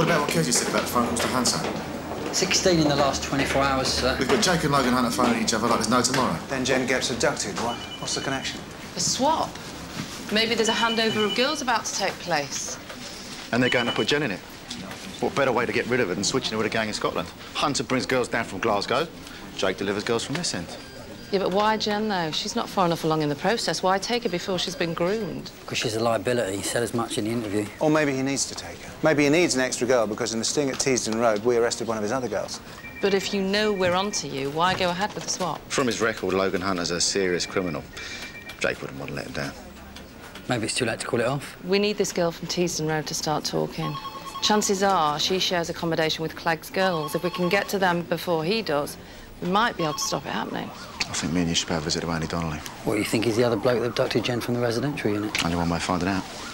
What about what Kezzy said about the phone calls to Hunter? 16 in the last 24 hours, sir. We've got Jake and Logan Hunter phoning each other like there's no tomorrow. Then Jen gets abducted. What's the connection? A swap. Maybe there's a handover of girls about to take place. And they're going to put Jen in it. What better way to get rid of her than switching her with a gang in Scotland? Hunter brings girls down from Glasgow. Jake delivers girls from this end. Yeah, but why Jen, though? She's not far enough along in the process. Why take her before she's been groomed? Because she's a liability. He said as much in the interview. Or maybe he needs to take her. Maybe he needs an extra girl because in the sting at Teesdon Road, we arrested one of his other girls. But if you know we're onto you, why go ahead with the swap? From his record, Logan Hunter's a serious criminal. Jake wouldn't want to let him down. Maybe it's too late to call it off. We need this girl from Teesdon Road to start talking. Chances are she shares accommodation with Clegg's girls. If we can get to them before he does, we might be able to stop it happening. I think me and you should pay a visit to Andy Donnelly. What, you think he's the other bloke that abducted Jen from the residential unit? Only one way of finding out.